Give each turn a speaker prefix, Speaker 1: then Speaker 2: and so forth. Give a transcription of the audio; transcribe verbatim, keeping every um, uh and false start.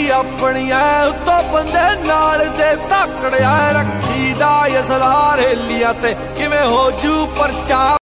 Speaker 1: अपनिया उतो बंदे नाल दे धाकड़िया रखी दा असलार हेलिया ते किवें हो जू परचा।